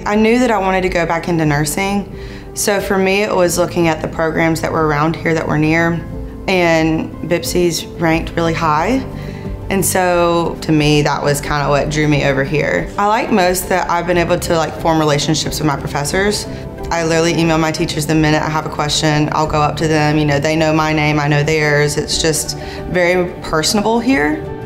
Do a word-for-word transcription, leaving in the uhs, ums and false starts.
I knew that I wanted to go back into nursing, so for me it was looking at the programs that were around here that were near, and B P C C's ranked really high, and so to me that was kind of what drew me over here. I like most that I've been able to like form relationships with my professors. I literally email my teachers the minute I have a question. I'll go up to them, you know, they know my name, I know theirs. It's just very personable here.